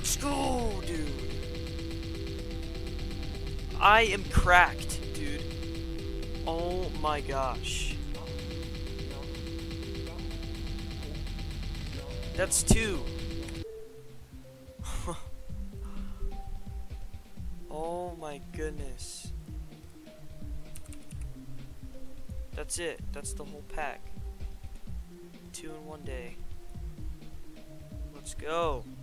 Let's go, dude. I am cracked, dude. Oh my gosh. That's 2. Oh my goodness. That's it. That's the whole pack. 2 in one day. Let's go.